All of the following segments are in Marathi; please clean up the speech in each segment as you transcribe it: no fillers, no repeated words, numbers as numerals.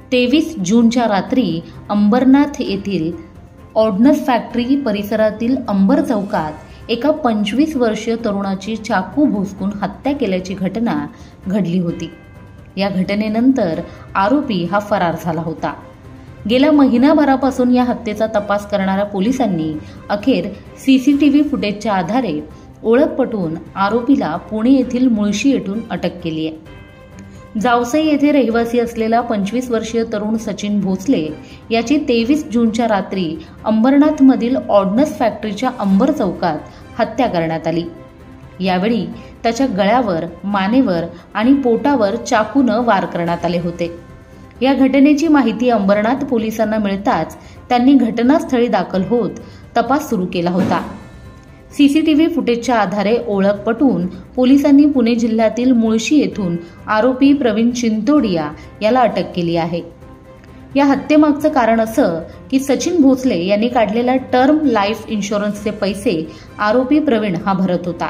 23 जूनच्या रात्री अंबरनाथ येथील ऑर्डनन्स फॅक्टरी परिसरातील अंबर चौकात एका 25 वर्षीय तरुणाची चाकू भोसकून हत्या केल्याची घटना घडली होती। या घटनेनंतर आरोपी हा फरार झाला होता। गेल्या महिनाभरापासून या हत्येचा तपास करणाऱ्या पोलिसांनी अखेर सीसीटीव्ही फुटेजच्या आधारे ओळख पटवून आरोपीला पुणे येथील मुळशी येथून अटक केली आहे। जावसई येथे रहिवासी असलेला 25 वर्षीय तरुण सचिन भोसले याची 23 जूनच्या रात्री अंबरनाथमधील ऑर्डनन्स फॅक्टरीच्या अंबर चौकात हत्या करण्यात आली। यावेळी त्याच्या गळ्यावर, मानेवर आणि पोटावर चाकूने वार करण्यात आले होते। या घटनेची माहिती अंबरनाथ पोलिसांना मिळताच त्यांनी घटनास्थळी दाखल होत तपास सुरू केला होता। सीसीटीव्ही फुटेजच्या आधारे ओळख पटवून पोलिसांनी पुणे जिल्ह्यातील मुळशी येथून आरोपी प्रवीण चिंतोडिया याला अटक केली आहे। या हत्येमागचं कारण असं की सचिन भोसले यांनी काढलेल्या टर्म लाईफ इन्शुरन्सचे पैसे आरोपी प्रवीण हा भरत होता।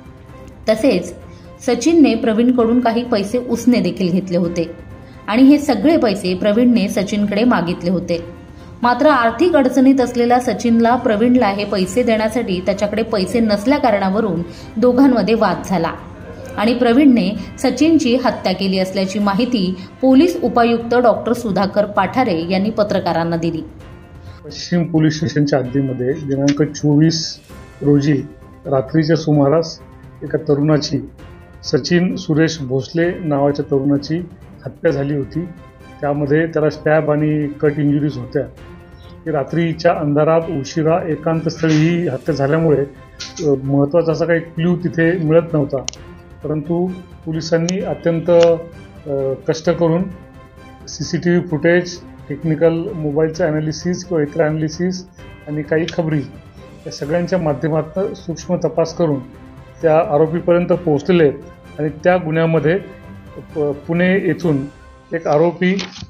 तसेच सचिनने प्रवीणकडून काही पैसे उसने देखील घेतले होते आणि हे सगळे पैसे प्रवीणने सचिनकडे मागितले होते। मात्र आर्थिक अडचणीत असलेल्या सचिनला प्रवीणला हे पैसे देण्यासाठी त्याच्याकडे पैसे नसल्या कारणावरून दोघांमध्ये वाद झाला आणि प्रवीणने सचिनची हत्या केली असल्याची माहिती पोलीस उपायुक्त डॉक्टर सुधाकर पाठारे यांनी पत्रकारांना दिली। पश्चिम पोलीस स्टेशनच्या हद्दीमध्ये दिनांक 24 रोजी रात्रीच्या सुमारास एका तरुणाची, सचिन सुरेश भोसले नावाच्या तरुणाची हत्या झाली होती। त्यामध्ये त्याला स्टॅब आणि कट इंजुरीज होत्या। रात्रीच्या अंधारात उशिरा एकांतस्थळी ही हत्या झाल्यामुळे महत्त्वाचा असा काही क्ल्यू तिथे मिळत नव्हता, परंतु पोलिसांनी अत्यंत कष्ट करून सीसीटीव्ही फुटेज, टेक्निकल मोबाईलचं ॲनालिसिस किंवा इतर ॲनालिसिस आणि काही खबरी या सगळ्यांच्या माध्यमातून सूक्ष्म तपास करून त्या आरोपीपर्यंत पोहोचलेले आहेत आणि त्या गुन्ह्यामध्ये पुणे येथून एक आरोपी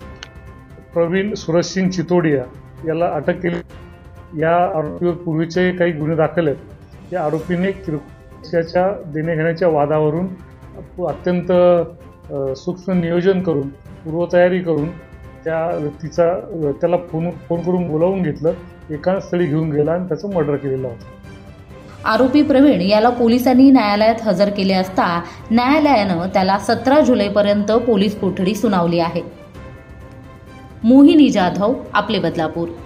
प्रवीण सूरजसिंग चितोडिया याला अटक केली। या आरोपीवर पूर्वीचे काही गुन्हे दाखल आहेत। या आरोपीने किरकोळच्या देण्याघेण्याच्या वादावरून अत्यंत सूक्ष्म नियोजन करून, पूर्वतयारी करून त्या व्यक्तीचा त्याला फोन करून बोलावून घेतलं, एका स्थळी घेऊन गेला आणि त्याचं मर्डर केलेलं होतं। आरोपी प्रवीण याला पोलिसांनी न्यायालयात हजर केले असता न्यायालयानं त्याला 17 जुलैपर्यंत पोलीस कोठडी सुनावली आहे। मोहिनी जाधव, आपले बदलापूर।